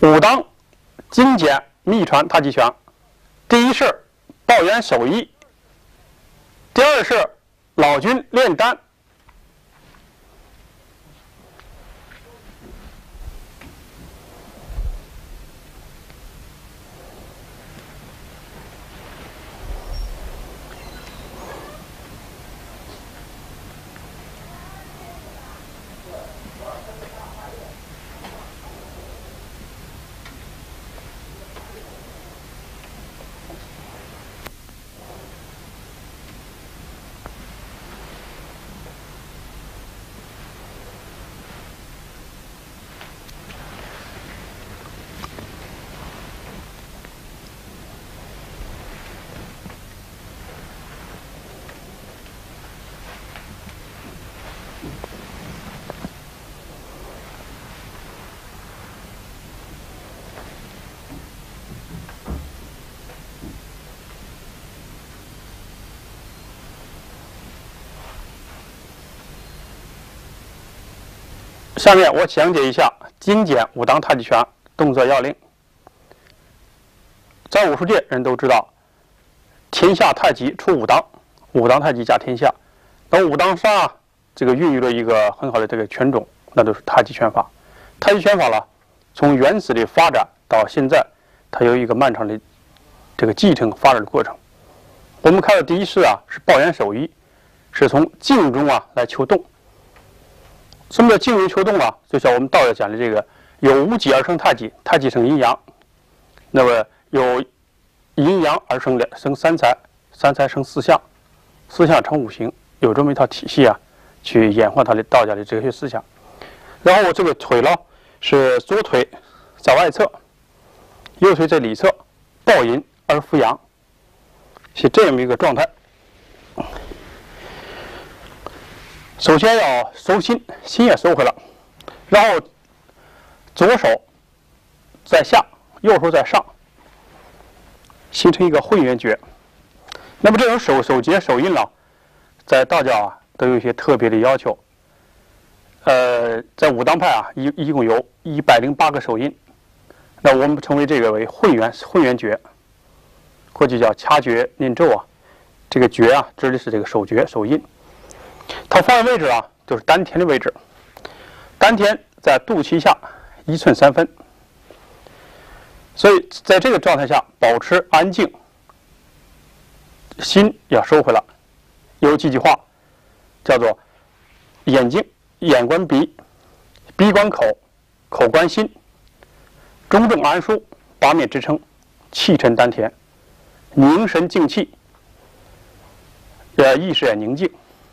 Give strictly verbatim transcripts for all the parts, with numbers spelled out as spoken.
武当精简秘传太极拳，第一是抱元手艺，第二是老君炼丹。下面我讲解一下精简武当太极拳动作要领。在武术界，人都知道，天下太极出武当，武当太极家天下。那武当山啊，这个孕育了一个很好的这个拳种，那就是太极拳法。太极拳法呢，从原始的发展到现在，它有一个漫长的这个继承发展的过程。我们看到第一式啊是抱元手艺，是从静中啊来求动。什么叫静中求动啊？就像我们道家讲的这个，有无极而生太极，太极生阴阳。那么有阴阳而生两生三才，三才生四象，四象成五行，有这么一套体系啊，去演化它的道家的哲学思想。然后我这个腿呢是左腿在外侧，右腿在里侧，抱阴而扶阳，是这样一个状态。首先要收心，心也收回了，然后左手在下，右手在上，形成一个混元诀。那么这种手手节手印呢，在道教啊都有一些特别的要求。呃，在武当派啊，一一共有一百零八个手印，那我们称为这个为混元混元诀，或者叫掐诀念咒啊。这个诀啊，指的是这个手诀手印。它放的位置啊，就是丹田的位置。丹田在肚脐下一寸三分，所以在这个状态下保持安静，心要收回来。有几句话叫做：眼睛眼观鼻，鼻观口，口观心，中正安舒，八面支撑，气沉丹田，凝神静气，呃，意识也宁静。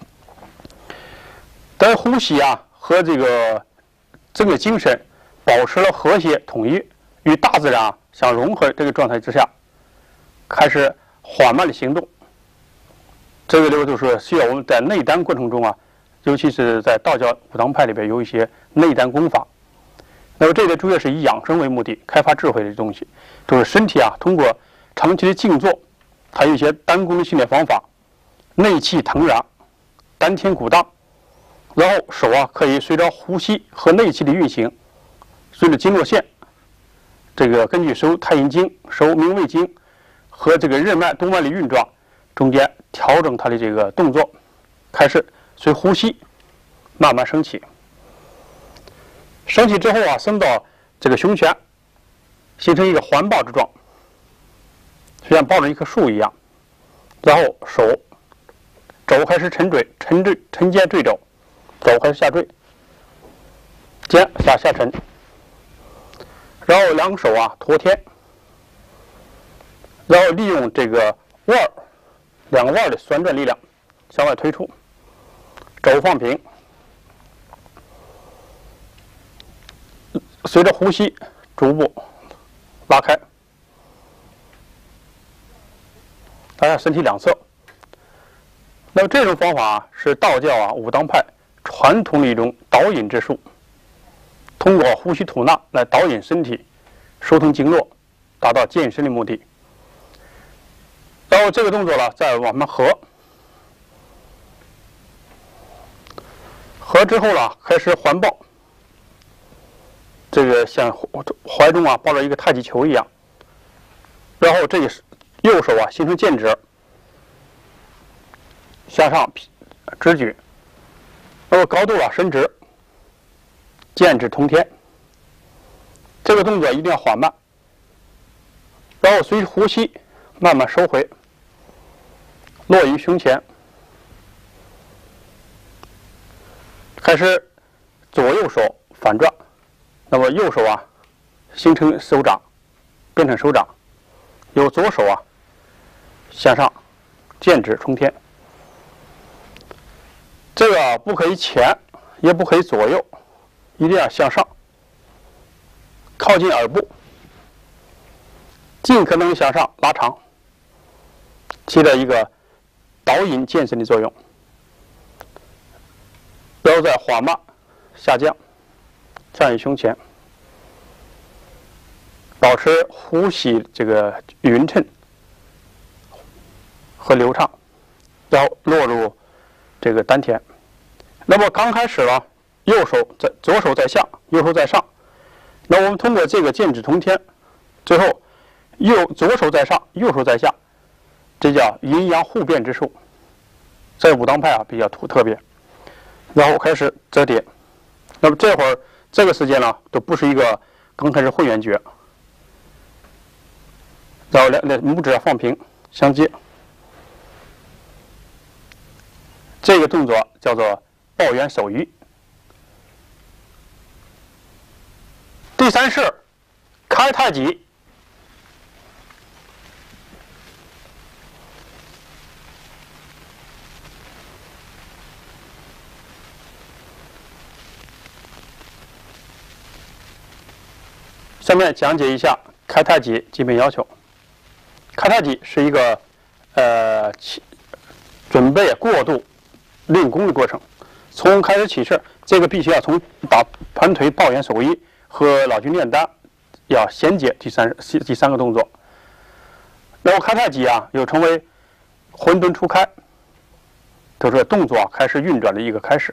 但呼吸啊和这个整个精神保持了和谐统一，与大自然啊相融合这个状态之下，开始缓慢的行动。这个就是需要我们在内丹过程中啊，尤其是在道教武当派里边有一些内丹功法。那么这个主要是以养生为目的，开发智慧的东西，就是身体啊通过长期的静坐，它有一些丹功的训练方法，内气腾然，丹田鼓荡。然后手啊可以随着呼吸和内气的运行，随着经络线，这个根据收太阴经、收明胃经和这个任脉动脉的运转，中间调整它的这个动作，开始随呼吸慢慢升起。升起之后啊，升到这个胸前，形成一个环抱之状，就像抱着一棵树一样。然后手肘开始沉坠，沉坠沉肩坠肘。肘开始下坠，肩下下沉，然后两手啊托天，然后利用这个腕儿两个腕儿的旋转力量向外推出，肘放平，随着呼吸逐步拉开，大家身体两侧。那么这种方法啊是道教啊武当派传统的一种导引之术，通过呼吸吐纳来导引身体，疏通经络，达到健身的目的。然后这个动作呢，再往上合，合之后呢，开始环抱， 这个像怀中啊抱着一个太极球一样，然后这个右手啊形成剑指，向上直举，然后高度啊伸直，剑指通天。这个动作一定要缓慢，然后随呼吸慢慢收回，落于胸前，开始左右手反转，那么右手啊形成手掌，变成手掌，由左手啊向上，剑指冲天。这个不可以前，也不可以左右，一定要向上，靠近耳部，尽可能向上拉长，起到一个导引健身的作用。然后再缓慢下降，站于胸前，保持呼吸这个匀称和流畅，然后落入这个丹田。那么刚开始呢，右手在左手在下，右手在上。那我们通过这个剑指通天，最后右左手在上，右手在下，这叫阴阳互变之术，在武当派啊比较特别。然后开始折叠，那么这会儿这个时间呢，都不是一个刚开始混元诀，然后两两拇指要放平相接，这个动作叫做抱元手移。第三式开太极。下面讲解一下开太极基本要求。开太极是一个呃起准备过渡练功的过程。从开始起势，这个必须要从把盘腿抱元手移和老君炼丹要衔接第三第三个动作。然后开太极啊，又称为混沌初开，都是动作开始运转的一个开始。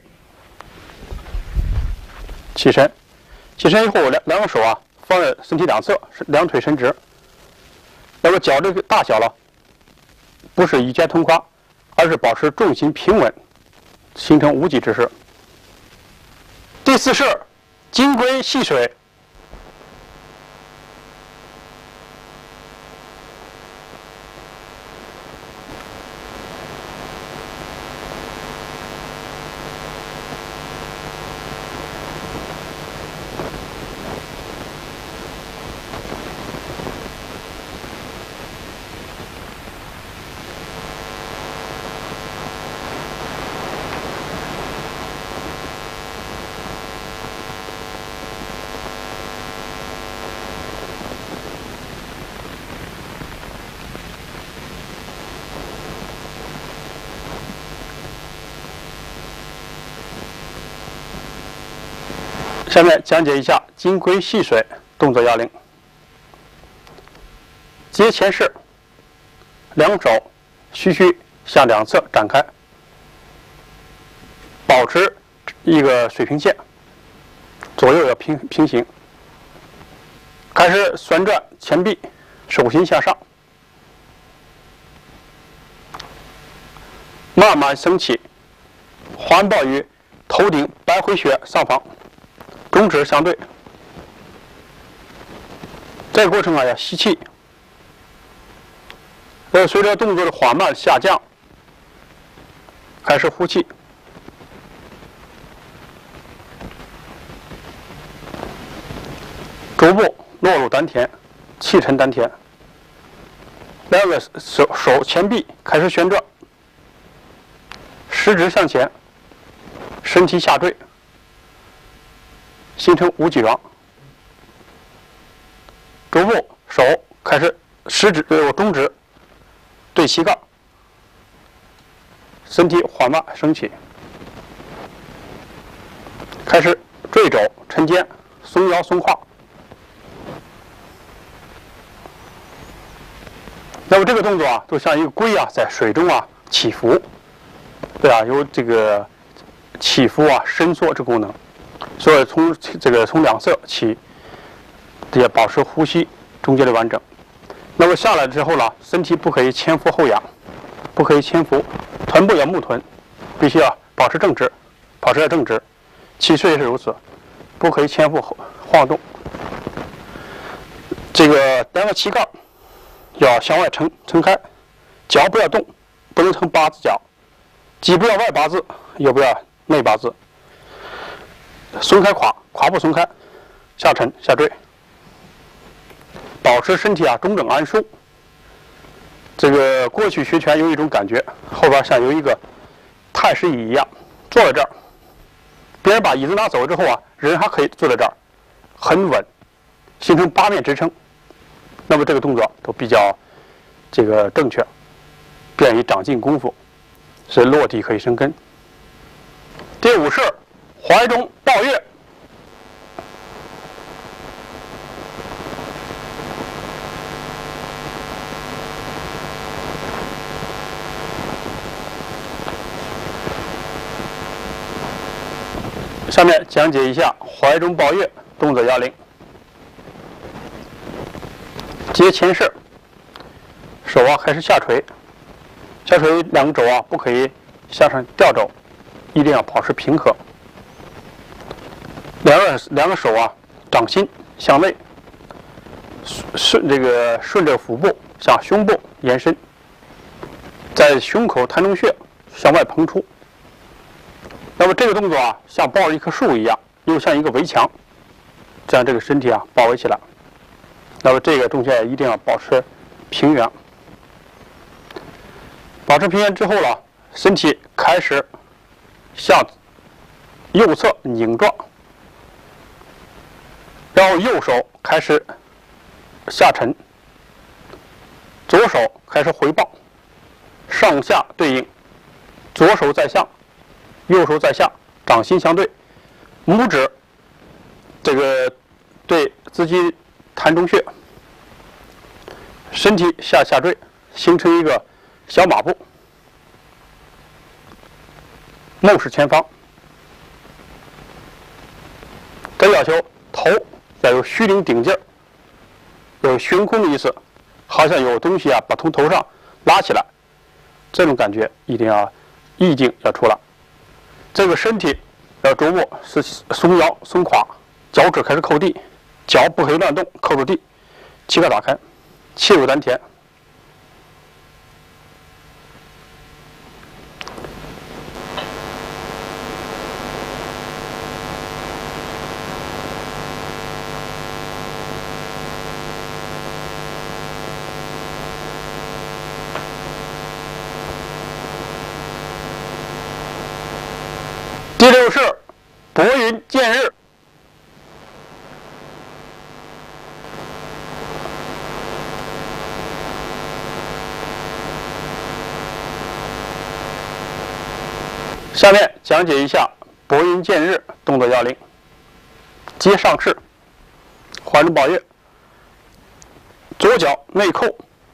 起身，起身以后，两两个手啊放在身体两侧，两腿伸直。那么脚这个大小了，不是一肩通胯，而是保持重心平稳，形成无极之势。第四式金龟戏水。下面讲解一下金龟戏水动作要领。接前式，两手徐徐向两侧展开，保持一个水平线，左右要平平行。开始旋转前臂，手心向上，慢慢升起，环抱于头顶白回穴上方。中指相对，这个过程啊要吸气，呃，随着动作的缓慢下降，开始呼气，逐步落入丹田，气沉丹田。两个手手前臂开始旋转，食指向前，身体下坠。形成无极状，逐步手开始食指对中指对膝盖，身体缓慢升起，开始坠肘沉肩，松腰松胯。那么这个动作啊，就像一个龟啊在水中啊起伏，对啊，有这个起伏啊伸缩之功能。所以从这个从两侧起， 这也保持呼吸中间的完整。那么下来之后呢，身体不可以前俯后仰，不可以前俯，臀部要木臀，必须要保持正直，保持要正直。起势也是如此，不可以前俯后晃动。这个两个膝盖要向外撑撑开，脚不要动，不能成八字脚，既不要外八字，又不要内八字。松开胯，胯部松开，下沉下坠，保持身体啊中正安舒。这个过去学拳有一种感觉，后边像有一个太师椅一样坐在这儿，别人把椅子拿走之后啊，人还可以坐在这儿，很稳，形成八面支撑。那么这个动作都比较这个正确，便于长进功夫，是落地可以生根。第五式怀中抱月。下面讲解一下怀中抱月动作要领。接前式，手啊开始下垂，下垂两个肘啊不可以向上吊肘，一定要保持平和。两个两个手啊掌心向内，顺这个顺着腹部向胸部延伸，在胸口膻中穴向外膨出。那么这个动作啊，像抱着一棵树一样，又像一个围墙，将这个身体啊包围起来。那么这个动作一定要保持平原。保持平原之后呢，身体开始向右侧拧撞，然后右手开始下沉，左手开始回抱，上下对应，左手在上，右手在下，掌心相对，拇指这个对自己膻中穴，身体下下坠，形成一个小马步，目视前方。这要求头要有虚灵顶劲儿，有悬空的意思，好像有东西啊把从头上拉起来，这种感觉一定要意境要出来。这个身体要琢磨是松腰松胯，脚趾开始扣地，脚不可以乱动，扣住地，膝盖打开，气入丹田。第六式拨云见日。下面讲解一下拨云见日动作要领。接上式，怀中抱月，左脚内扣，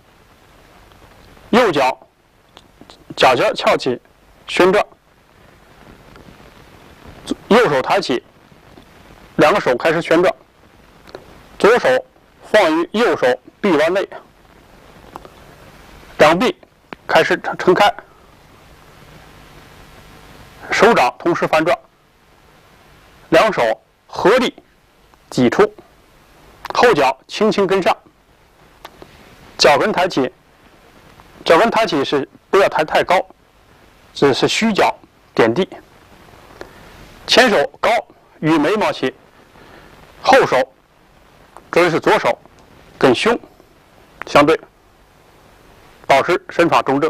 右脚脚尖翘起，旋转，右手抬起，两个手开始旋转，左手放于右手臂弯内，两臂开始撑开，手掌同时翻转，两手合力挤出，后脚轻轻跟上，脚跟抬起，脚跟抬起是不要抬太高，这是虚脚点地。前手高与眉毛齐，后手这是左手跟胸相对，保持身法中正。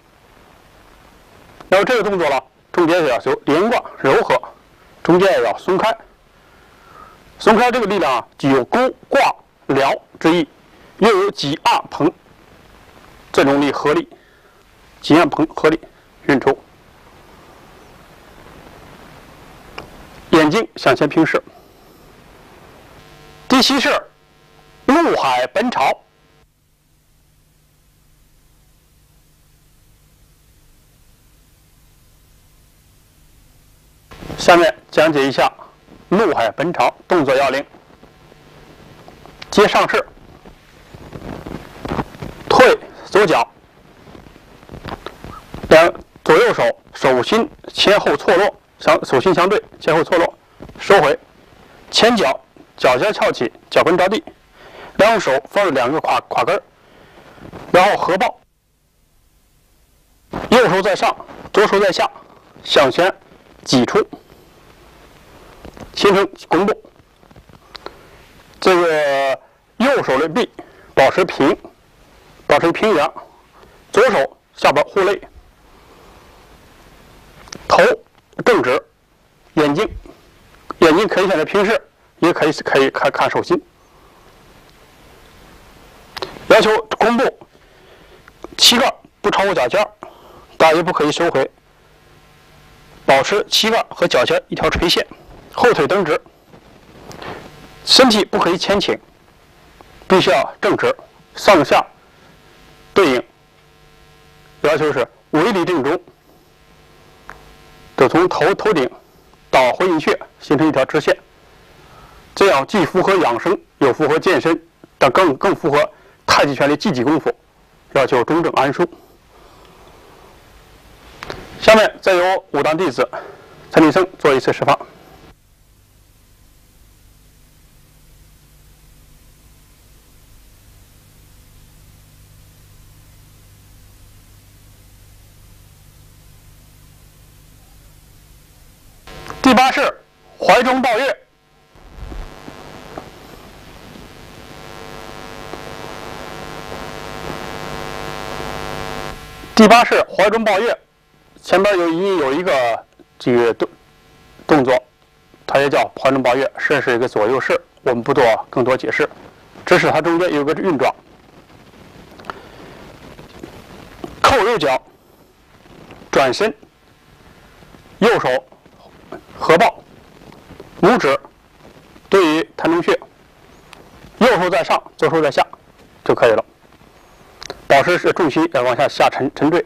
那么这个动作呢，重点要求连贯柔和，中间也要松开。松开这个力量啊，具有勾挂撩之意，又有挤按膨这种力合力，挤按膨合力运出。眼睛向前平视。第七式陆海奔潮。下面讲解一下陆海奔潮动作要领。 接上式，退左脚，两左右手手心前后错落，相手心相对，前后错落，收回，前脚脚尖翘起，脚跟着地，两手放入两个胯胯根，然后合抱，右手在上，左手在下，向前挤出，形成弓步。这个右手的臂保持平，保持平仰，左手下巴护肋，头正直，眼睛眼睛可以选择平视，也可以可以看看手心。要求弓步，膝盖不超过脚尖，大约不可以收回，保持膝盖和脚尖一条垂线，后腿蹬直，身体不可以前倾，必须要正直，上下对应。要求是围离正中，就从头头顶到回阴穴形成一条直线，这样既符合养生，又符合健身，但更更符合太极拳的积极功夫，要求中正安舒。下面再由武当弟子陈立生做一次示范。第八式怀中抱月。第八式怀中抱月，前边有一有一个这个动动作，它也叫怀中抱月，实是一个左右式，我们不做更多解释，只是它中间有个运状，扣右脚，转身，右手合抱，拇指对于膻中穴，右手在上，左手在下就可以了。保持是重心要往下下沉沉坠。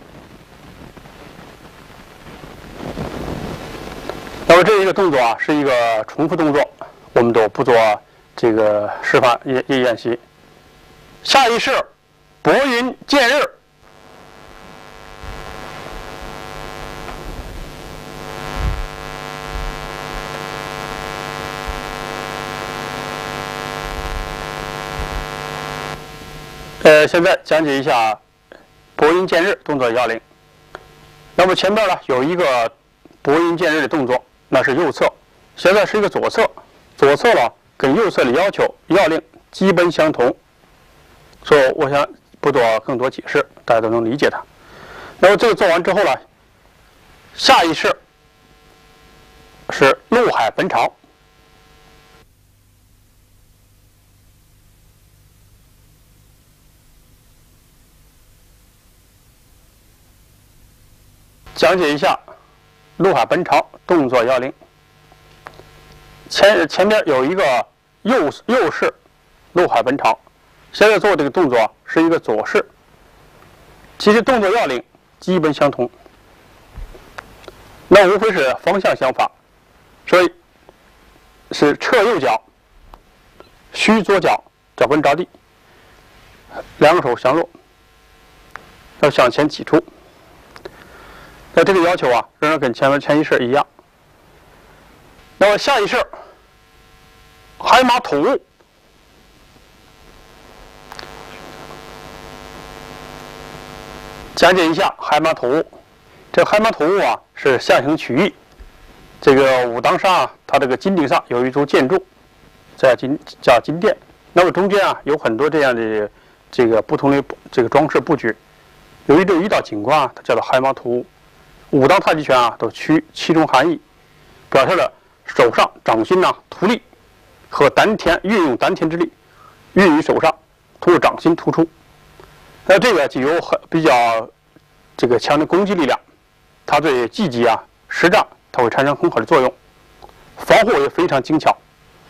那么这一个动作啊，是一个重复动作，我们都不做这个示范也也演习。下一式拨云见日。呃，现在讲解一下拨云见日动作要领。那么前面呢有一个拨云见日的动作，那是右侧，现在是一个左侧，左侧呢跟右侧的要求要领基本相同，所以我想不做更多解释，大家都能理解它。那么这个做完之后呢，下一式是陆海奔潮。讲解一下陆海奔潮动作要领。前前边有一个右右式陆海奔潮，现在做这个动作是一个左式，其实动作要领基本相同，那无非是方向相反，所以是侧右脚，虚左脚，脚跟着地，两个手相落，要向前挤出。那这个要求啊，仍然跟前面前一式一样。那么下一式海马吐雾，讲解一下海马吐雾。这海马吐雾啊，是象形曲意。这个武当上啊，它这个金顶上有一株建筑，叫金叫金殿。那么中间啊，有很多这样的这个不同的这个装饰布局。有一种一道景观啊，它叫做海马吐雾。武当太极拳啊，都取其中含义，表现了手上掌心呐、啊、突力和丹田运用丹田之力运于手上，通过掌心突出。那这个具有很比较这个强的攻击力量，它对技击啊、实战它会产生很好的作用，防护也非常精巧。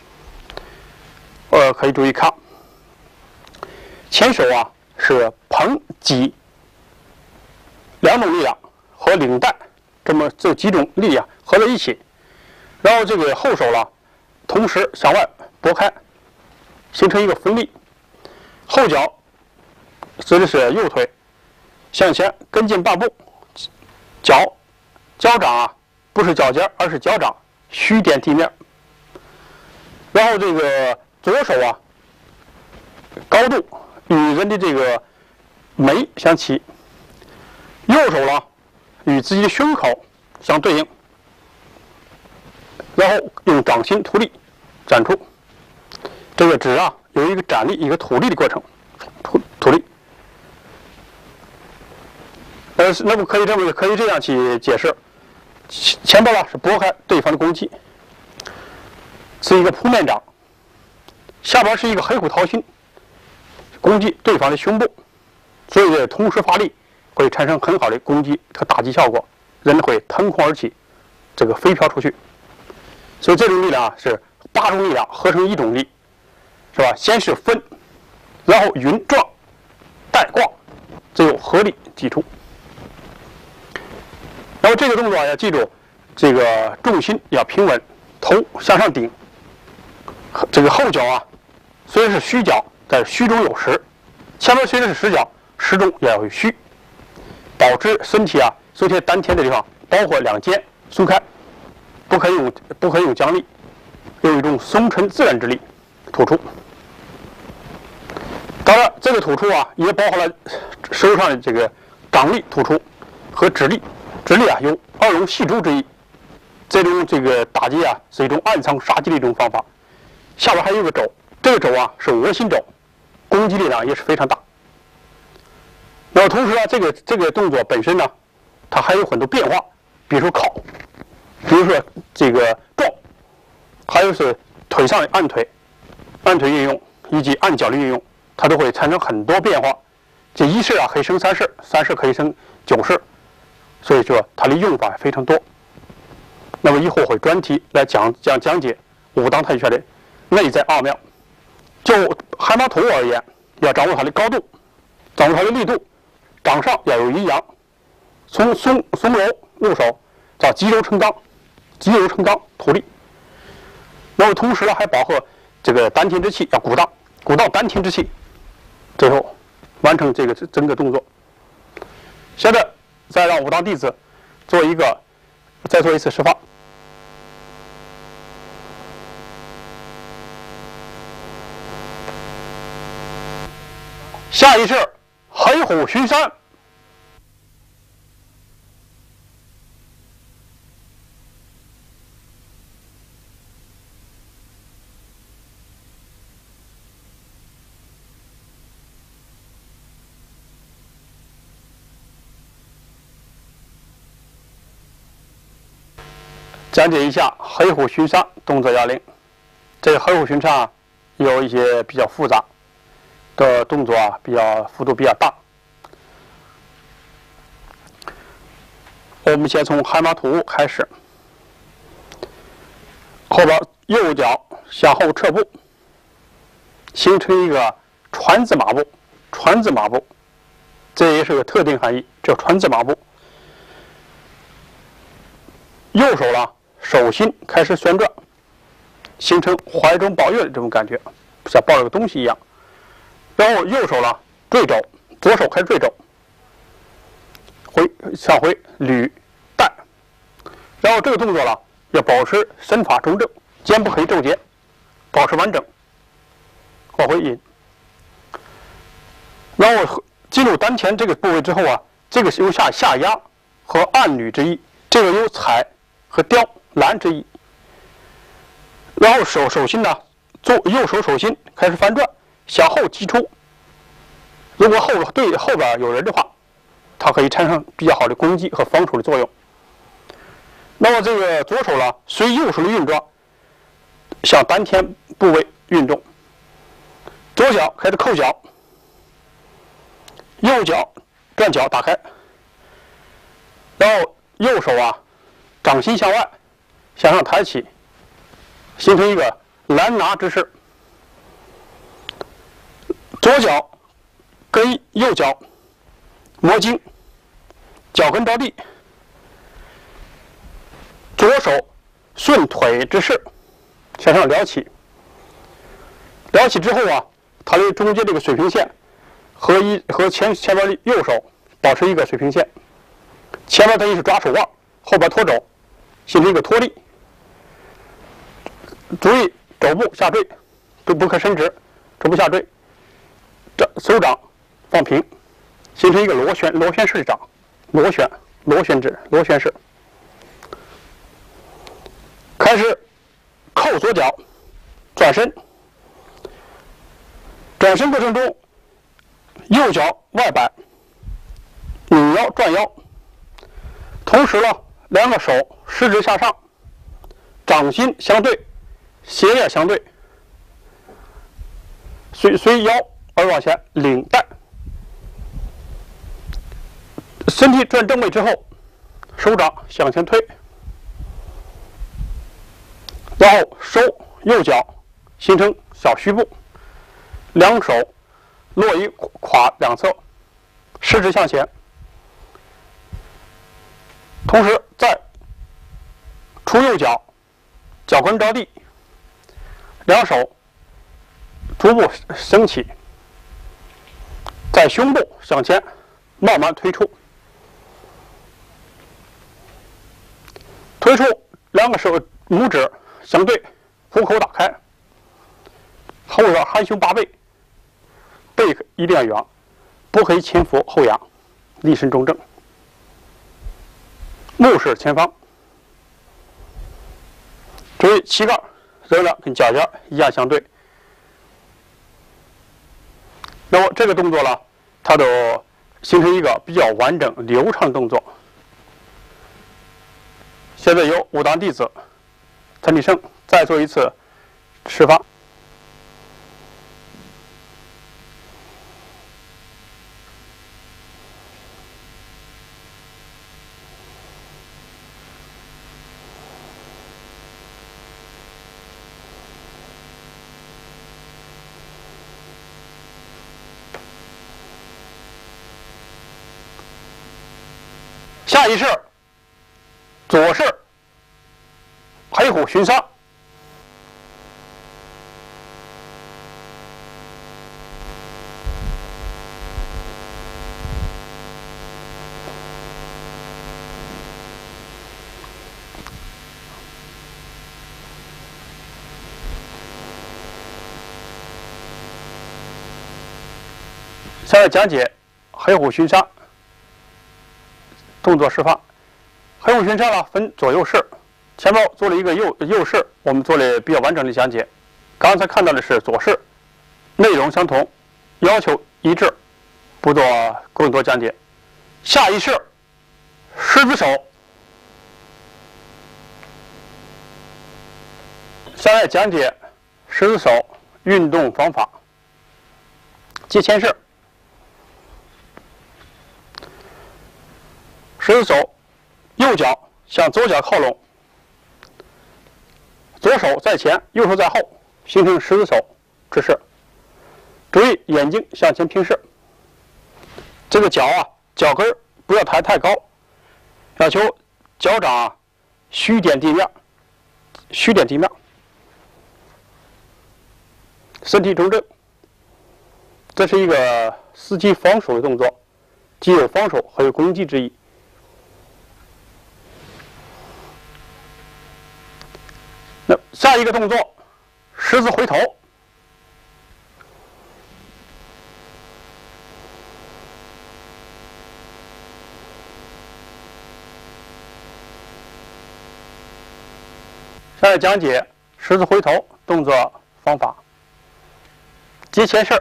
呃，可以注意看，前手啊是捧击两种力量。和领带这么这几种力量合在一起，然后这个后手呢，同时向外拨开， 形成一个分立。后脚指的是右腿向前跟进半步，脚脚掌啊不是脚尖，而是脚掌虚点地面。然后这个左手啊高度与人的这个眉相齐，右手呢与自己的胸口相对应，然后用掌心吐力展出。这个指啊有一个展力一个吐力的过程，吐吐力。呃，那么可以这么可以这样去解释：前边呢是拨开对方的攻击，是一个扑面掌；下边是一个黑虎掏心，攻击对方的胸部。所以同时发力会产生很好的攻击和打击效果，人会腾空而起，这个飞飘出去。所以这种力量啊是八种力量合成一种力，是吧？先是分，然后云撞带挂，最后合力击出。然后这个动作要记住，这个重心要平稳，头向上顶。这个后脚啊，虽然是虚脚，但是虚中有实；前面虽然是实脚，实中也要有虚，保持身体啊，首先丹田的地方，包括两肩松开，不可以用不可以用僵力，用一种松沉自然之力吐出。当然，这个吐出啊，也包含了手上的这个掌力吐出和指力。指力啊有二龙戏珠之意，这种这个打击啊是一种暗藏杀机的一种方法。下边还有一个肘，这个肘啊是额心肘，攻击力量也是非常大。那么同时呢，这个这个动作本身呢，它还有很多变化，比如说靠，比如说这个撞，还有是腿上的按腿、按腿运用以及按脚的运用，它都会产生很多变化。这一式啊可以生三式，三式可以生九式。所以说它的用法非常多。那么以后会专题来讲讲讲解武当太极拳的内在奥妙。就海马图而言，要掌握它的高度，掌握它的力度，掌上要有阴阳，从松松柔入手叫急柔成刚，急柔成刚吐力。那么同时呢，还包括这个丹田之气要鼓荡，鼓荡丹田之气，最后完成这个整个动作。现在再让武当弟子做一个，再做一次示范。下一式黑虎巡山。讲解一下黑虎巡山动作要领。这个黑虎巡山啊，有一些比较复杂的动作啊，比较幅度比较大。我们先从海马图开始，后边右脚向后撤步，形成一个川字马步。川字马步，这也是个特定含义，叫川字马步。右手呢，手心开始旋转，形成怀中抱月的这种感觉，像抱着个东西一样。然后右手呢坠肘，左手开始坠肘，回向回捋带。然后这个动作呢要保持身法中正，肩不可以皱结，保持完整。往回引。然后进入丹田这个部位之后啊，这个是由下下压和按捋之意，这个有踩和雕拦之意。然后手手心呢，做右手手心开始翻转，向后击出。如果后对后边有人的话，它可以产生比较好的攻击和防守的作用。那么这个左手呢，随右手的运转，向丹田部位运动。左脚开始扣脚，右脚转脚打开，然后右手啊，掌心向外向上抬起，形成一个拦拿之势。左脚跟右脚摩经，脚跟着地，左手顺腿之势向上撩起， 撩起之后啊，它的中间这个水平线和一和前前边的右手保持一个水平线，前边等于是抓手腕，后边拖肘，形成一个托力。注意肘部下坠，不不可伸直，肘部下坠，这手掌放平，形成一个螺旋螺旋式的掌，螺旋螺旋指螺旋式。开始扣左脚，转身，转身过程中，右脚外摆，拧腰转腰，同时呢，两个手食指向上，掌心相对，斜面相对，随随腰而往前领带，身体转正位之后，手掌向前推。然后收右脚，形成小虚步，两手落于胯两侧，食指向前，同时再出右脚，脚跟着地，两手逐步升起，在胸部向前慢慢推出，推出两个手拇指相对，虎口打开，后边含胸八背，背一定要仰，不可以前俯后仰，立身中正，目视前方。注意膝盖仍然跟脚尖一样相对。那么这个动作呢，它都形成一个比较完整流畅的动作。现在由武当弟子陈立胜再做一次示范。下一式左式黑虎寻杀，下面讲解黑虎寻杀动作示范。黑虎寻杀呢分左右式，前面做了一个右右式，我们做了比较完整的讲解。刚才看到的是左式，内容相同，要求一致，不做更多讲解。下一式狮子手，下面讲解狮子手运动方法。接前式，狮子手，右脚向左脚靠拢，左手在前，右手在后，形成狮子手之势。注意眼睛向前平视，这个脚啊，脚跟不要抬太高，要求脚掌啊虚点地面，虚点地面，身体中正。这是一个伺机防守的动作，既有防守还有攻击之意。那下一个动作，狮子回头。下面讲解狮子回头动作方法。接前式，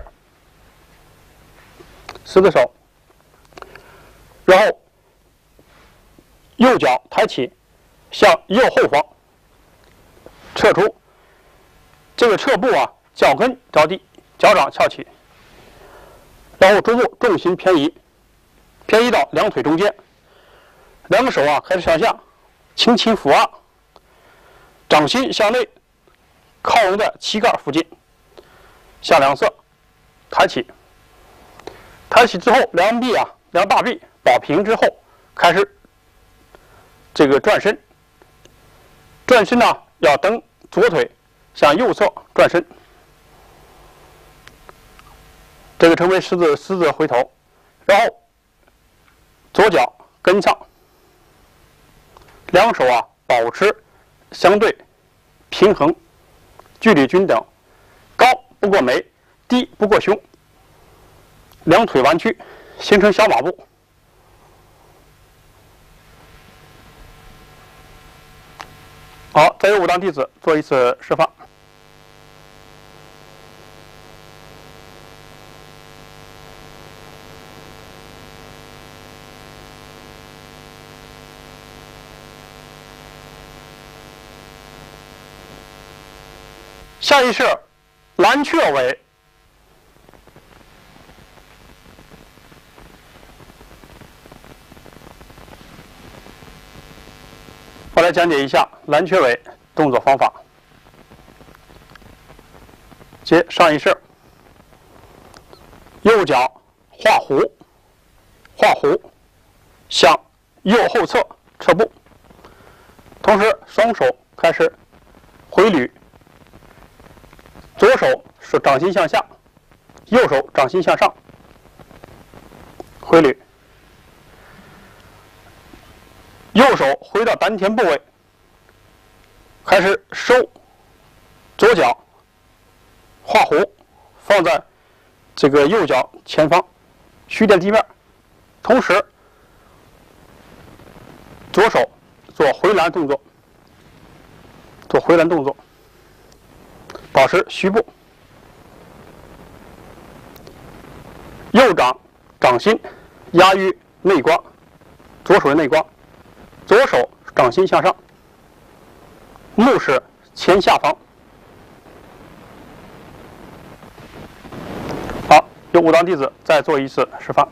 狮子手，然后右脚抬起，向右后方撤出。这个撤步啊，脚跟着地，脚掌翘起，然后逐步重心偏移，偏移到两腿中间，两个手啊开始向下，轻轻俯握，掌心向内，靠拢在膝盖附近，向两侧抬起。抬起之后，两臂啊，两大臂保平之后，开始这个转身。转身呢，要蹬左腿向右侧转身。 这个称为十字十字回头，然后左脚跟上，两手啊保持相对平衡，距离均等，高不过眉，低不过胸，两腿弯曲，形成小马步。好，再由武当弟子做一次示范。下一式蓝雀尾，我来讲解一下蓝雀尾动作方法。接上一式，右脚画弧，画弧向右后侧撤步，同时双手开始回捋。左手是掌心向下，右手掌心向上，回捋。右手回到丹田部位，开始收左脚，画弧放在这个右脚前方虚垫地面，同时左手做回篮动作，做回篮动作。保持虚步，右掌掌心压于内瓜，左手的内瓜，左手掌心向上，目视前下方。好，由武当弟子再做一次示范。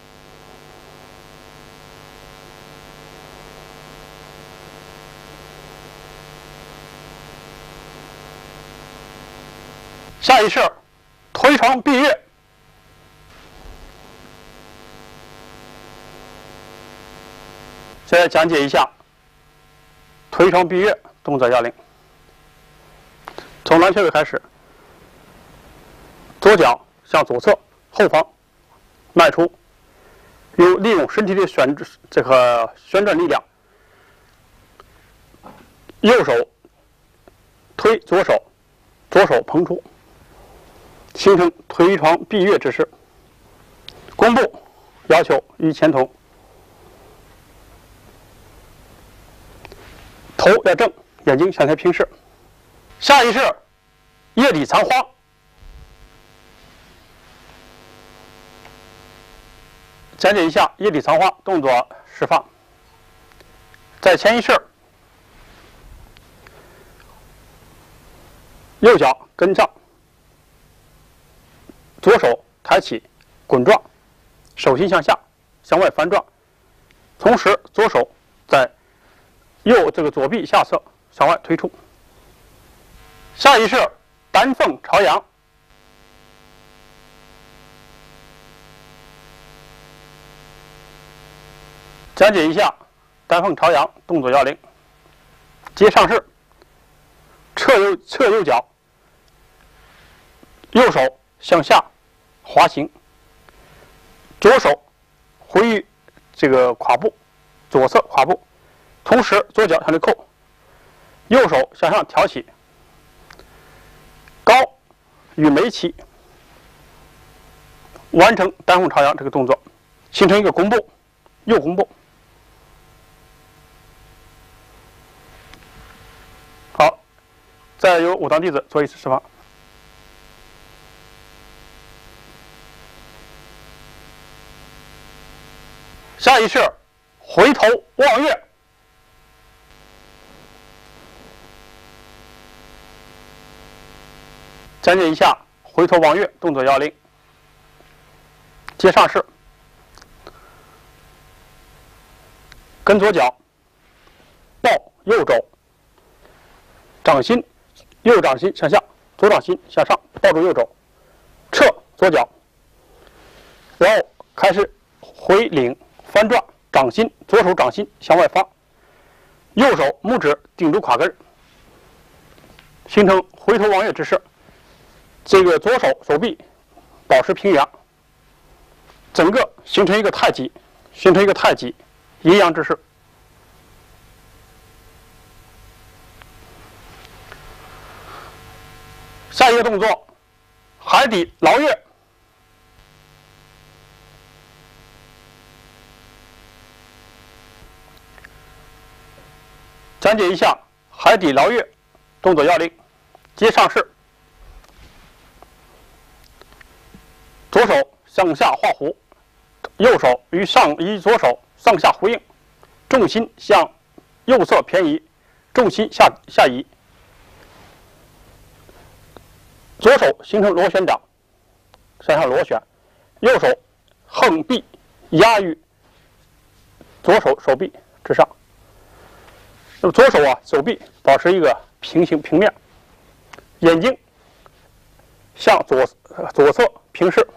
下一式推床闭月，现在讲解一下推床闭月动作要领。从蓝雀尾开始，左脚向左侧后方迈出，有利用身体的旋这个旋转力量，右手推左手，左手捧出。形成推床闭月之势，弓步要求与前同，头要正，眼睛向前平视。下一式叶底藏花，讲解一下叶底藏花动作示范。在前一式，右脚跟上。左手抬起，滚转，手心向下，向外翻转，同时左手在右这个左臂下侧向外推出。下一式丹凤朝阳，讲解一下丹凤朝阳动作要领。接上式，侧右侧右脚，右手向下滑行，左手回于这个胯部，左侧胯部，同时左脚向内扣，右手向上挑起，高与眉齐，完成丹凤朝阳这个动作，形成一个弓步，右弓步。好，再由武当弟子做一次示范。下一式回头望月，讲解一下回头望月动作要领。接上式，跟左脚抱右肘，掌心右掌心向下，左掌心向上，抱住右肘，撤左脚，然后开始回领。翻转，掌心左手掌心向外发，右手拇指顶住胯根，形成回头望月之势。这个左手手臂保持平阳，整个形成一个太极，形成一个太极阴阳之势。下一个动作，海底捞月。讲解一下海底捞月动作要领。接上式，左手向下画弧，右手与上与左手上下呼应，重心向右侧偏移，重心下下移。左手形成螺旋掌，向上螺旋，右手横臂压于左手手臂之上。那么左手啊手臂保持一个平行平面，眼睛向左左侧平视。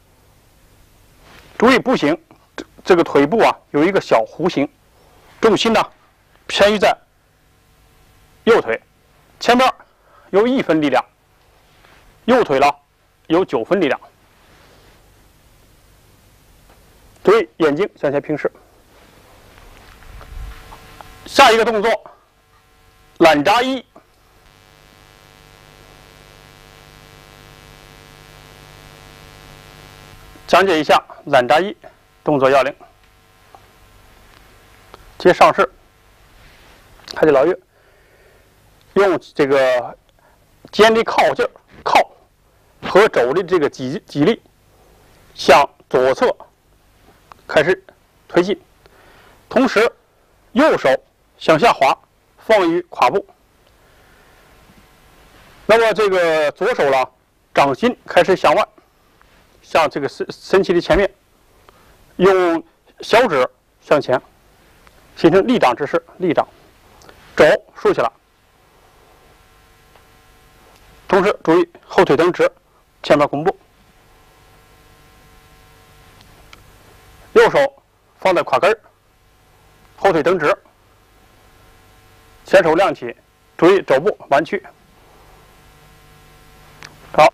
注意步行，这这个腿部啊有一个小弧形，重心呢偏于在右腿，前边有一分力量。右腿了有九分力量，注意眼睛向前平视。下一个动作，懒扎一。讲解一下懒扎一动作要领。接上式，海底捞月，用这个肩的靠劲儿靠。和肘的这个脊脊力向左侧开始推进，同时右手向下滑，放于胯部。那么这个左手呢，掌心开始向外，向这个身身体的前面，用小指向前，形成立掌之势，立掌，肘竖起来，同时注意后腿蹬直。前面弓步，右手放在胯根儿，后腿蹬直，前手亮起，注意肘部弯曲。好，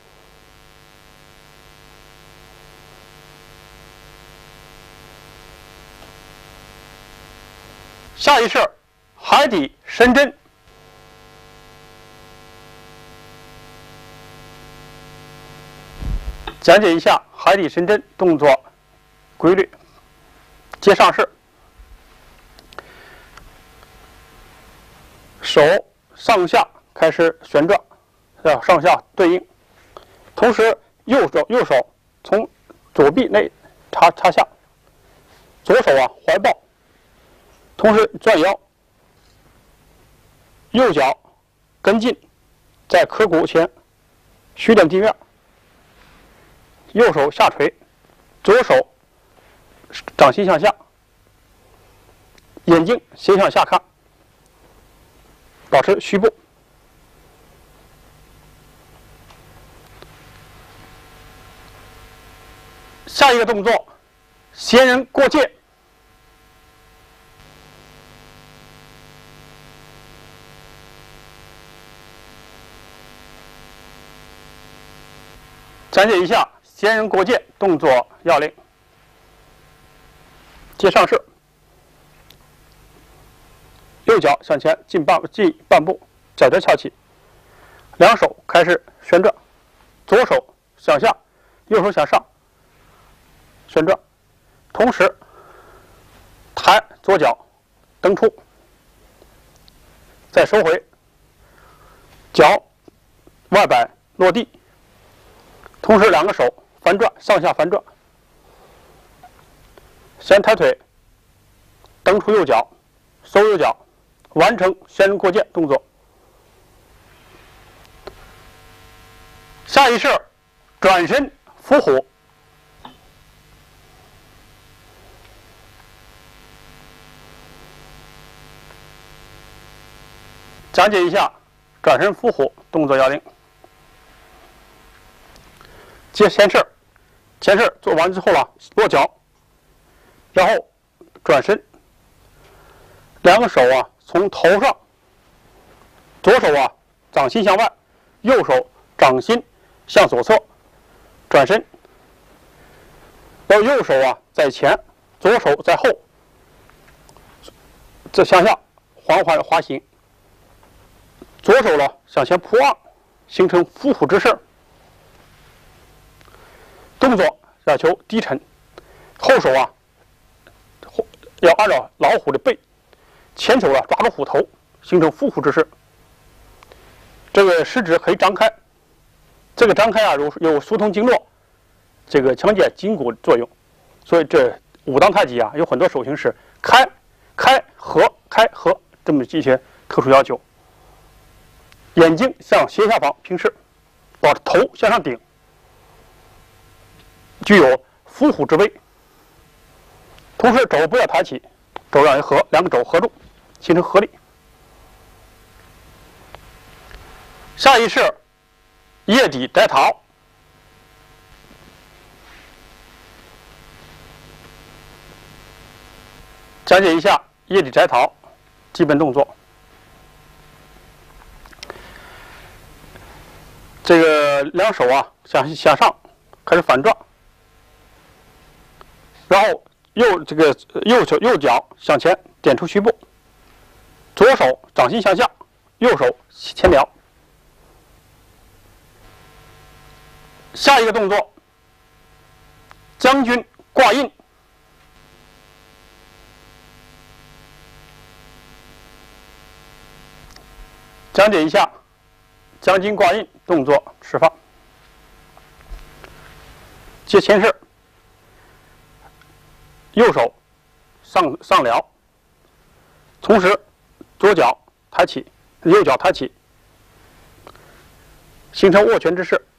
下一式海底深针。讲解一下海底深针动作规律。接上式，手上下开始旋转，要上下对应，同时右手右手从左臂内插插下，左手啊怀抱，同时转腰，右脚跟进，在髁骨前虚点地面。右手下垂，左手掌心向下，眼睛斜向下看，保持虚步。下一个动作，仙人过界。讲解一下仙人过界动作要领。接上式，右脚向前进半进半步，脚尖翘起，两手开始旋转，左手向下，右手向上旋转，同时抬左脚蹬出，再收回，脚外摆落地，同时两个手翻转，上下翻转，先抬腿，蹬出右脚，收右脚，完成仙人过界动作。下一式，转身伏虎。讲解一下转身伏虎动作要领。接前式，前式做完之后了，落脚，然后转身，两个手啊从头上，左手啊掌心向外，右手掌心向左侧， 转身，然后右手啊在前，左手在后，这向下缓缓滑行。左手呢向前扑二，形成伏虎之势。动作要求低沉，后手啊要按照老虎的背，前手啊抓住虎头，形成伏虎之势。这个食指可以张开，这个张开啊有有疏通经络，这个强健筋骨的作用。所以这武当太极啊有很多手型是开、开、合、开、合这么一些特殊要求。眼睛向斜下方平视，把头向上顶，具有伏虎之威。同时肘不要抬起，肘让一合，两个肘合住，形成合力。下一式腋底摘桃。讲解一下腋底摘桃基本动作。这个两手啊向向上开始反转，然后右这个右手右脚向前点出虚步，左手掌心向下，右手前撩。下一个动作，将军挂印。讲解一下将军挂印动作示范。接前式，右手上上撩，同时左脚抬起，右脚抬起，形成握拳之势。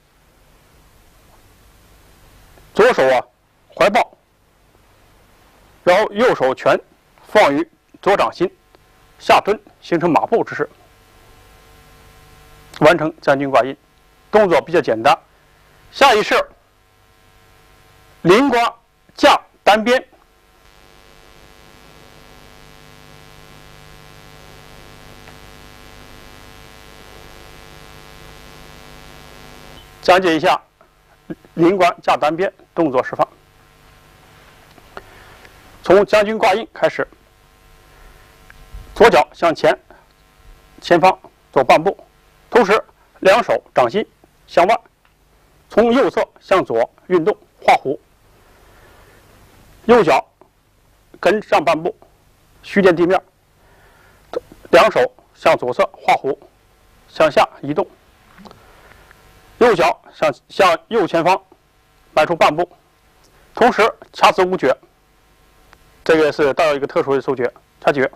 左手啊怀抱，然后右手拳放于左掌心，下蹲，形成马步之势。完成将军挂印，动作比较简单。下一式，临刮架单边。讲解一下临刮架单边动作示范。从将军挂印开始，左脚向前，前方走半步。同时，两手掌心向外，从右侧向左运动画弧，右脚跟上半步，虚垫地面，两手向左侧画弧，向下移动，右脚向向右前方迈出半步，同时掐死五绝，这个是带有一个特殊的手诀，掐诀。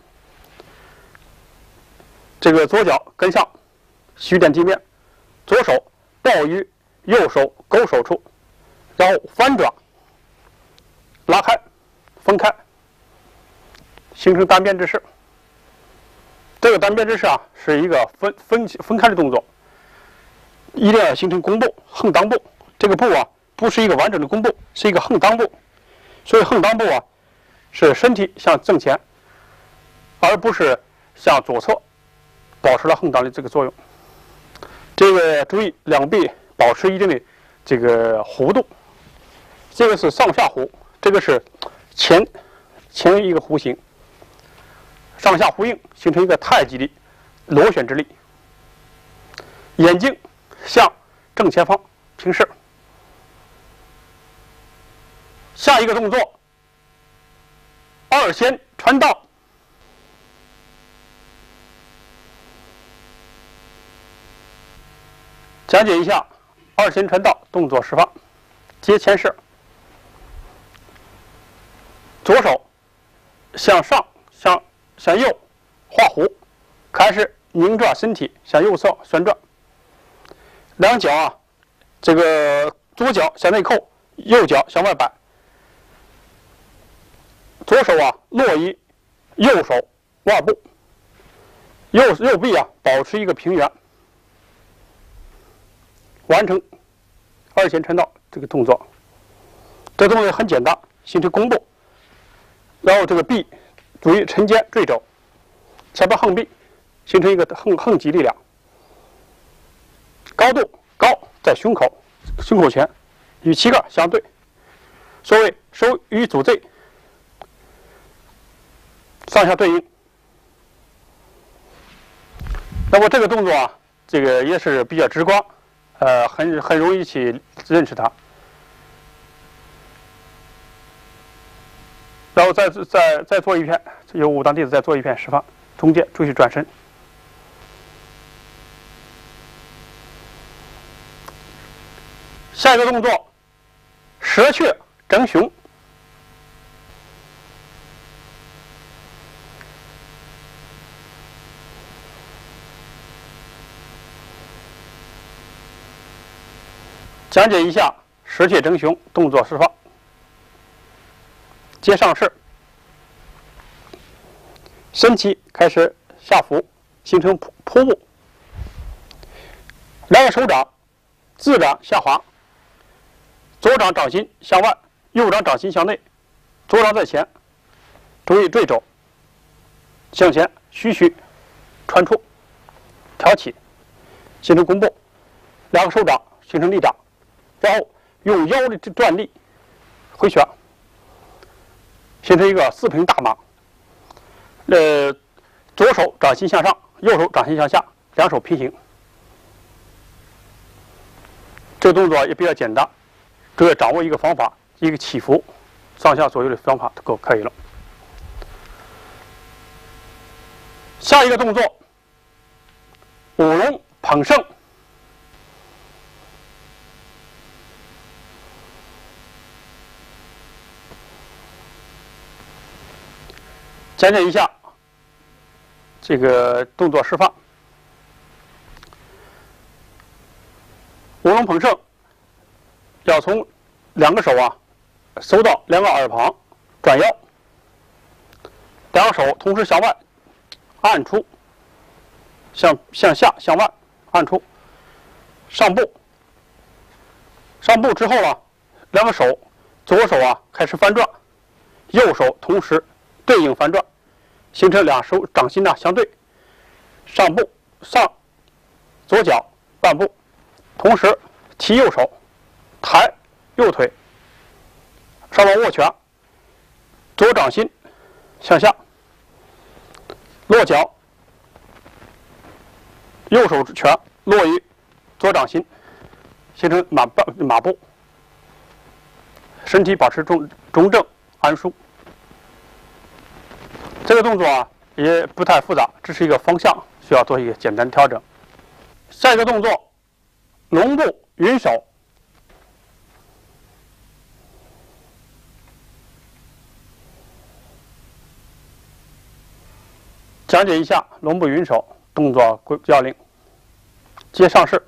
这个左脚跟上。虚垫地面，左手抱于右手勾手处，然后翻转，拉开，分开，形成单边之势。这个单边之势啊，是一个分分分开的动作，一定要形成弓步、横裆步。这个步啊，不是一个完整的弓步，是一个横裆步。所以横裆步啊，是身体向正前，而不是向左侧，保持了横裆的这个作用。这个注意两臂保持一定的这个弧度，这个是上下弧，这个是前前一个弧形，上下呼应，形成一个太极的螺旋之力。眼睛向正前方平视。下一个动作，二仙传道。讲解一下二仙传道动作示范。接前式，左手向上向向右画弧，开始拧转身体向右侧旋转，两脚啊，这个左脚向内扣，右脚向外摆，左手啊落于右手腕部，右右臂啊保持一个平原。完成二仙传道这个动作，这动作很简单，形成弓步，然后这个臂注意沉肩坠肘，前边横臂，形成一个横横击力量。高度高在胸口，胸口前， 与膝盖相对，所谓手与足背上下对应。那么这个动作啊，这个也是比较直观，呃，很很容易去认识它。然后再再再做一遍，由武当弟子再做一遍示范，中间注意转身。下一个动作，蛇雀整胸。讲解一下蛇雀整胸动作示范。接上势，身体开始下俯，形成瀑瀑布。两个手掌自然下滑，左掌掌心向外，右掌掌心向内，左掌在前，注意坠肘，向前徐徐穿出，挑起，形成弓步。两个手掌形成立掌，然后用腰的转力回旋。形成一个四平大马，呃，左手掌心向上，右手掌心向下，两手平行。这个动作也比较简单，只要掌握一个方法，一个起伏，上下左右的方法就可以了。下一个动作，五龙捧胜。讲解一下这个动作示范。五龙捧胜，要从两个手啊收到两个耳旁，转腰，两个手同时向外按出，向向下向外按出，上步。上步之后呢，两个手左手啊开始翻转，右手同时对应翻转。形成两手掌心呢相对，上步上，左脚半步，同时提右手，抬右腿，上方握拳，左掌心向下，落脚，右手拳落于左掌心，形成马半马步，身体保持中中正安舒。这个动作啊也不太复杂，只是一个方向需要做一个简单调整。下一个动作，龙步云手。讲解一下龙步云手动作要领。接上势，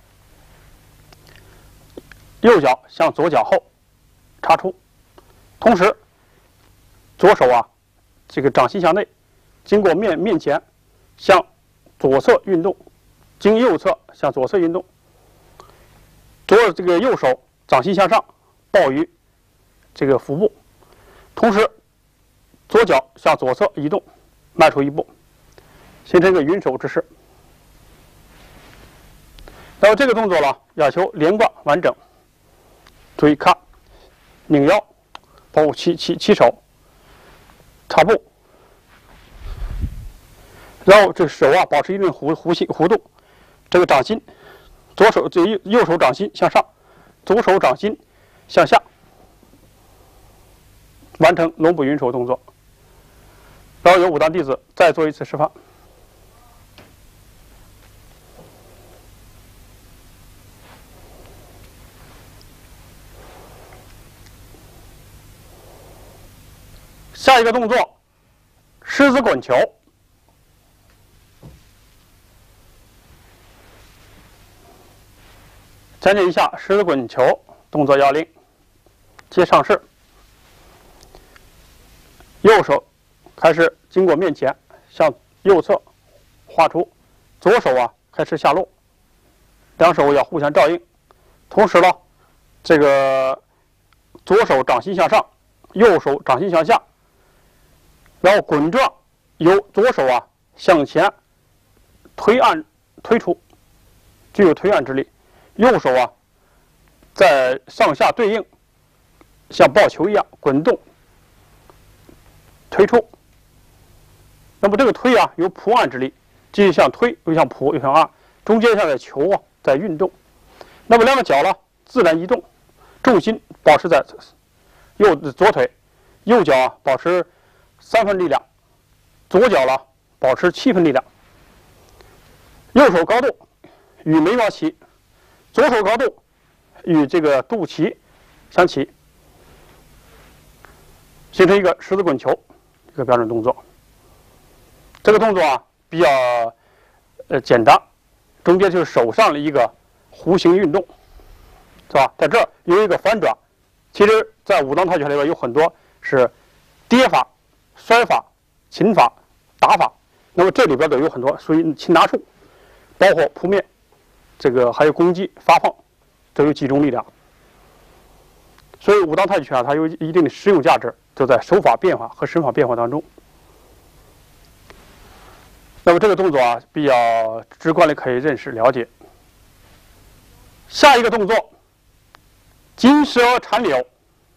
右脚向左脚后插出，同时左手啊这个掌心向内，经过面面前向左侧运动，经右侧向左侧运动，左这个右手掌心向上抱于这个腹部，同时左脚向左侧移动，迈出一步，形成一个云手之势。然后这个动作呢，要求连贯完整。注意看，拧腰，包括起起起手，插步，然后这个手啊保持一定弧弧形弧度，这个掌心，左手这右右手掌心向上，左手掌心向下，完成龙步云手动作。然后由武当弟子再做一次示范。下一个动作，狮子滚球。讲解一下狮子滚球动作要领。接上势，右手开始经过面前向右侧画出，左手啊开始下落，两手要互相照应。同时呢，这个左手掌心向上，右手掌心向下。然后滚转，由左手啊向前推按推出，具有推按之力；右手啊在上下对应，像抱球一样滚动、推出。那么这个推啊，有扑按之力，既像推又像扑又像按，中间像在球啊在运动。那么两个脚呢自然移动，重心保持在右左腿，右脚啊保持三分力量，左脚呢保持七分力量。右手高度与眉毛齐，左手高度与这个肚脐相齐，形成一个十字滚球，一个标准动作。这个动作啊比较呃简单，中间就是手上的一个弧形运动，是吧？在这儿有一个反转。其实，在武当太极拳里边有很多是跌法、摔法、擒法、打法，那么这里边都有很多属于擒拿术，包括扑面，这个还有攻击、发放，都有几种力量。所以武当太极拳啊，它有一定的实用价值，就在手法变化和身法变化当中。那么这个动作啊，比较直观的可以认识了解。下一个动作，金蛇缠柳。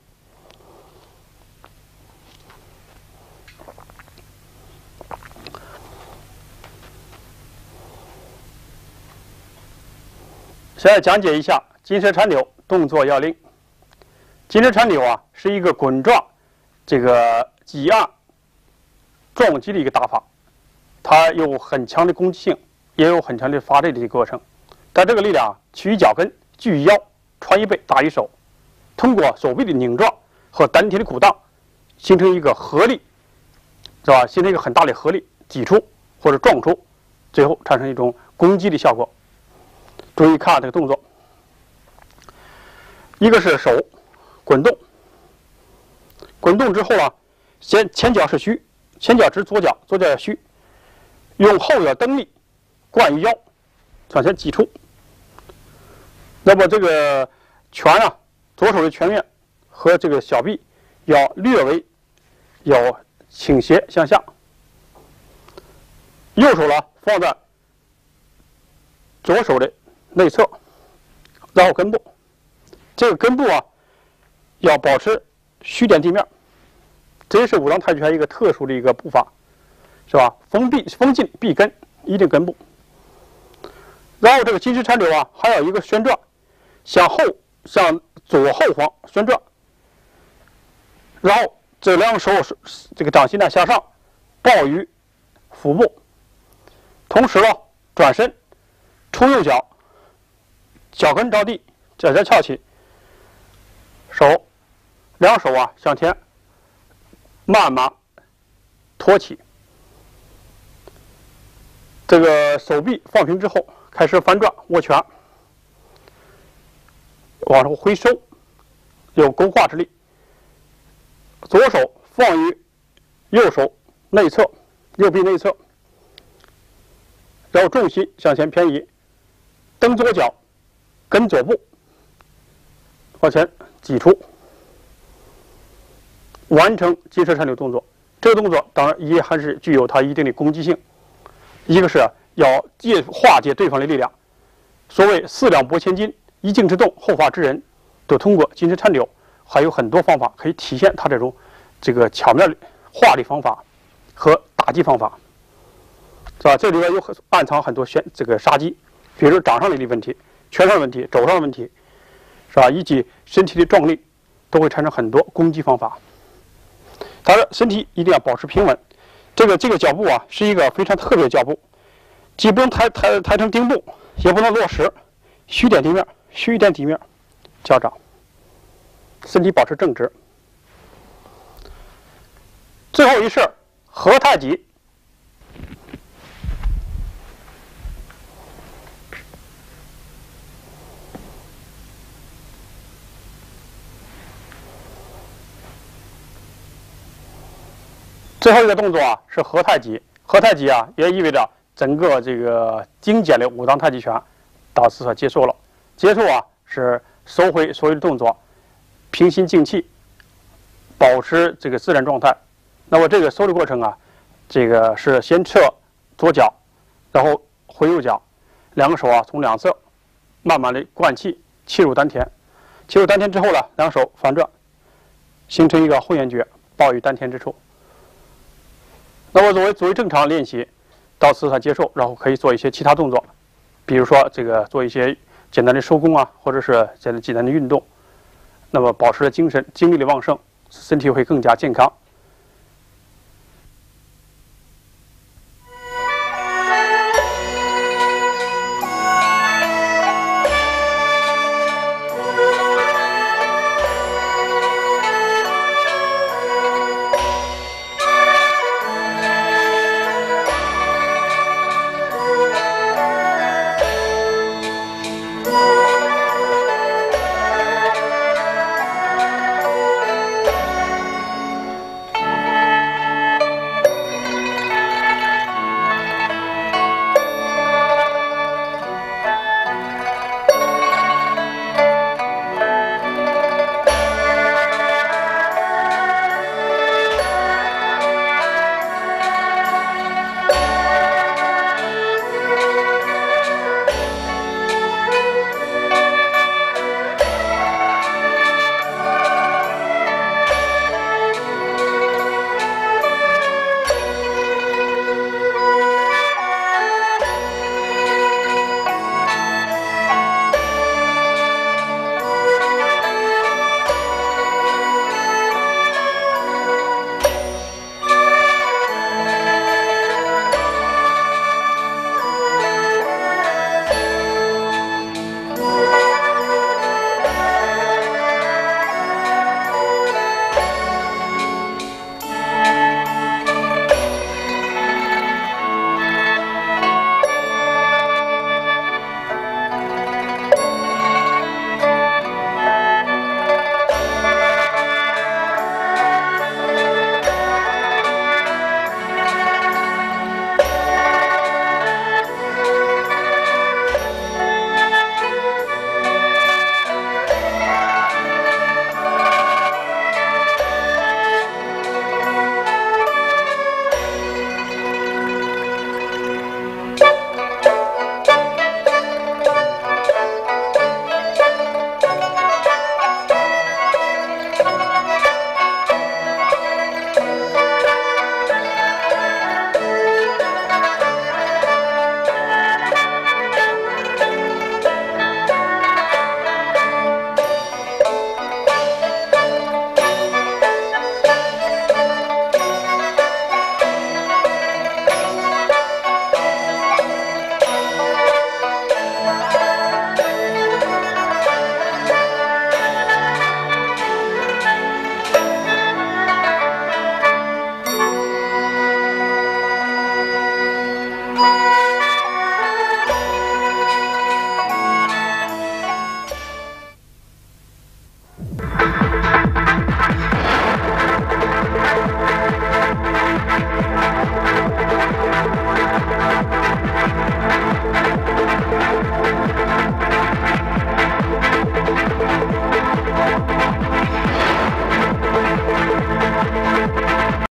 现在讲解一下金蛇缠柳动作要领。金蛇缠柳啊，是一个滚状、这个挤按、撞击的一个打法。它有很强的攻击性，也有很强的发力的一个过程。但这个力量起于脚跟，聚于腰，穿于背，打于手，通过手臂的拧撞和丹田的鼓荡，形成一个合力，是吧？形成一个很大的合力，挤出或者撞出，最后产生一种攻击的效果。注意看这个动作，一个是手滚动，滚动之后呢，先前脚是虚，前脚直左脚，左脚要虚。用后脚蹬力贯于腰，向前挤出。那么这个拳啊，左手的拳面和这个小臂要略微要倾斜向下，右手呢放在左手的内侧，然后根部，这个根部啊要保持虚点地面，这是武当太极拳一个特殊的一个步伐。是吧？封闭、封进、闭根，一定根部。然后这个金蛇缠柳啊，还有一个旋转，向后、向左后方旋转。然后这两手这个掌心呢向上，抱于腹部，同时呢转身，出右脚，脚跟着地，脚尖翘起，手两手啊向前慢慢托起。这个手臂放平之后，开始翻转握拳，往上回收，有勾画之力。左手放于右手内侧，右臂内侧，然后重心向前偏移，蹬左脚，跟左步，往前挤出，完成金蛇缠柳动作。这个动作当然也还是具有它一定的攻击性。一个是要借化解对方的力量，所谓四两拨千斤，一静之动，后发制人，都通过金蛇缠柳，还有很多方法可以体现它这种这个巧妙的化力方法和打击方法，是吧？这里边有很暗藏很多玄这个杀机，比如掌上力的问题、拳上的问题、肘上的问题，是吧？以及身体的撞力，都会产生很多攻击方法。当然，身体一定要保持平稳。这个这个脚步啊，是一个非常特别的脚步，既不能抬抬抬成丁步，也不能落实，虚点地面，虚一点地面，脚掌，身体保持正直。最后一式合太极。最后一个动作啊是合太极，合太极啊也意味着整个这个精简的武当太极拳到此所结束了。结束啊是收回所有的动作，平心静气，保持这个自然状态。那么这个收的过程啊，这个是先撤左脚，然后回右脚，两个手啊从两侧慢慢的灌气，气入丹田， 切入丹田之后呢，两手反转，形成一个混元诀，抱于丹田之处。那么作为作为正常练习，到此他接受，然后可以做一些其他动作，比如说这个做一些简单的收功啊，或者是简单简单的运动，那么保持了精神精力的旺盛，身体会更加健康。